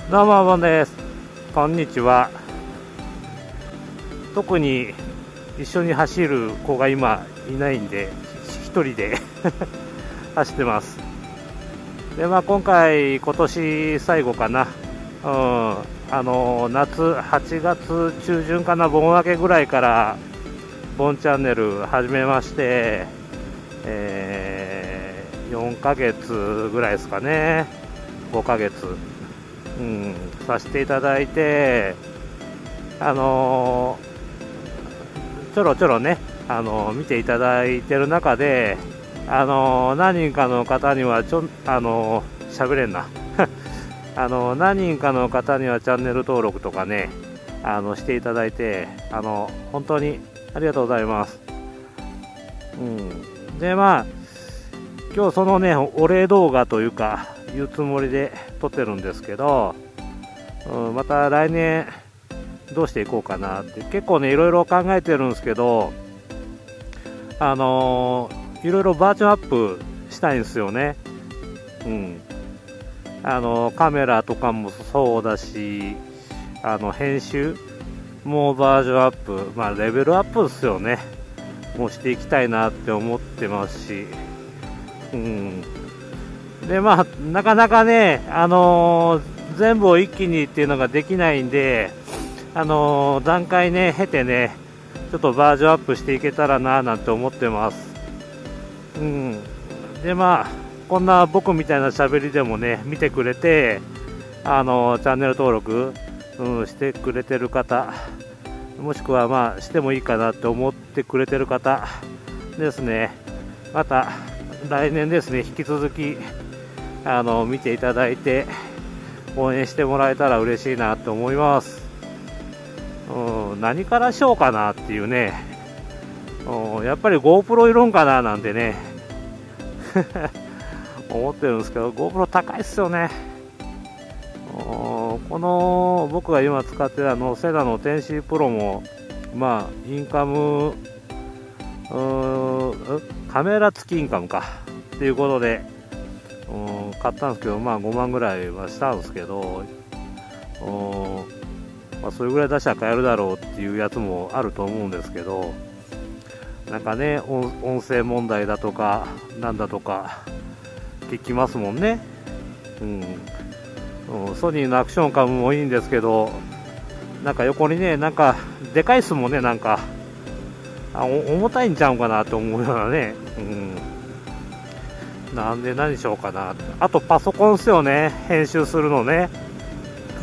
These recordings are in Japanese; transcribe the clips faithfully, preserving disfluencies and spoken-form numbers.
どうもボンです。こんにちは。特に一緒に走る子が今いないんで一人で走ってます。でまあ今回今年最後かな。うん、あの夏はちがつ中旬かな、盆明けぐらいからボンチャンネル始めまして、えー、よんかげつぐらいですかね、ごかげつ、うん、させていただいて、あのー、ちょろちょろね、あのー、見ていただいてる中で、あのー、何人かの方にはちょあのー、しゃべれんなあのー、何人かの方にはチャンネル登録とかね、あのしていただいて、あの本当にありがとうございます。うん、でまあ今日そのねお礼動画というか言うつもりで撮ってるんですけど、うん、また来年どうしていこうかなって結構ねいろいろ考えてるんですけど、あのー、いろいろバージョンアップしたいんですよね。うん、あのカメラとかもそうだし、あの編集もバージョンアップ、まあ、レベルアップですよね、もうしていきたいなって思ってますし、うん、でまあなかなかね、あのー、全部を一気にっていうのができないんで、あのー、段階ね経てね、ちょっとバージョンアップしていけたらななんて思ってます。うん、でまあこんな僕みたいな喋りでもね見てくれて、あのー、チャンネル登録、うん、してくれてる方、もしくはまあしてもいいかなって思ってくれてる方ですね、また来年ですね引き続きあの見ていただいて応援してもらえたら嬉しいなと思います。うん、何からしようかなっていうね、うん、やっぱり GoPro いるんかななんてね思ってるんですけど、 GoPro 高いっすよね。この僕が今使ってるあのセダの テンシー プロもまあインカム、カメラ付きインカムかっていうことで、うん、買ったんですけど、まあごまんぐらいはしたんですけど、まあ、それぐらい出したら買えるだろうっていうやつもあると思うんですけど、なんかね 音, 音声問題だとかなんだとか聞きますもんね。うんソニーのアクションカムもいいんですけど、なんか横にね、なんかでかいっすもんね、なんかあ重たいんちゃうかなと思うようなね、うん、なんで何しようかな。あとパソコンっすよね、編集するのね。うん、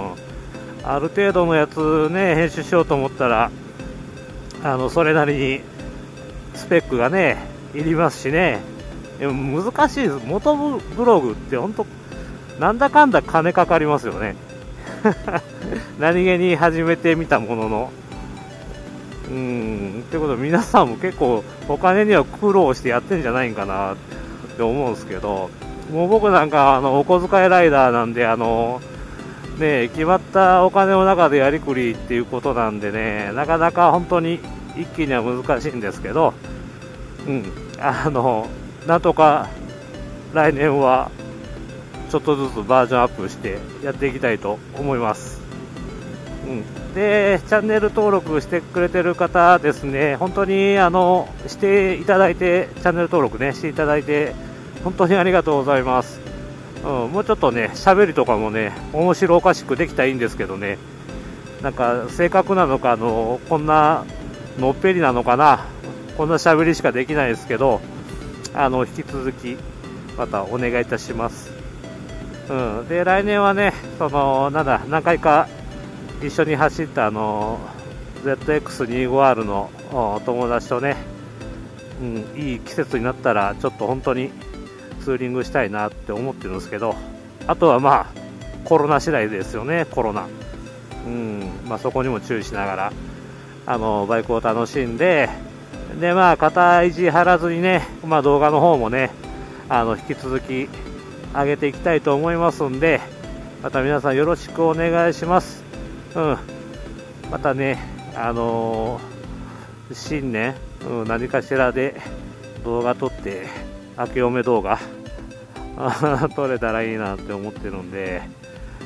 ある程度のやつね、編集しようと思ったら、あのそれなりにスペックがね、いりますしね、でも難しいです。元ブログって本当なんだかんだ金かかりますよね何気に始めてみたものの、うーんってことで皆さんも結構お金には苦労してやってんじゃないんかなって思うんですけど、もう僕なんかあのお小遣いライダーなんで、あのね決まったお金の中でやりくりっていうことなんでね、なかなか本当に一気には難しいんですけど、うんあのなんとか来年はちょっとずつバージョンアップしてやっていきたいと思います。うん、でチャンネル登録してくれてる方ですね、本当にあのしていただいて、チャンネル登録ねしていただいて本当にありがとうございます。うん、もうちょっとね喋りとかもね面白おかしくできたらいいんですけどね、なんか正確なのか、あのこんなのっぺりなのかな、こんな喋りしかできないですけど、あの引き続きまたお願いいたします。うん、で来年はね、そのなんだ何回か一緒に走ったあの ゼットエックスにじゅうごアール の友達とね、うん、いい季節になったらちょっと本当にツーリングしたいなって思ってるんですけど、あとはまあコロナ次第ですよね、コロナ、うんまあ、そこにも注意しながらあのバイクを楽しんで、でまあ肩意地張らずにね、まあ、動画の方もねあの引き続き上げていきたいと思いますんで、また皆さんよろしくお願いします。うん、またね、あのー、新年、うん、何かしらで動画撮って明けおめ動画撮れたらいいなって思ってるんで、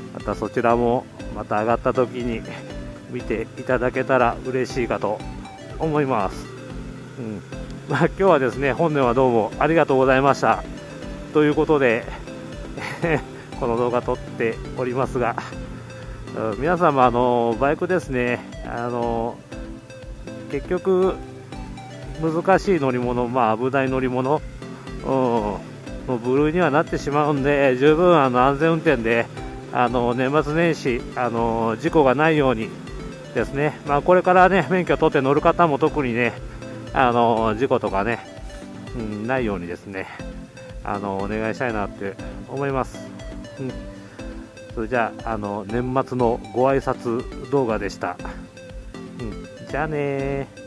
またそちらもまた上がった時に見ていただけたら嬉しいかと思います。うんまあ、今日はですね、本年はどうもありがとうございましたということでこの動画撮っておりますが、皆様あのバイクですね、あの結局難しい乗り物、まあ、危ない乗り物、うん、の部類にはなってしまうんで、十分あの安全運転であの年末年始あの事故がないようにですね、まあ、これからね免許取って乗る方も特にねあの事故とかね、うん、ないようにですねあのお願いしたいなって思います。うん、それじゃあ、あの年末のご挨拶動画でした。うん、じゃあねー。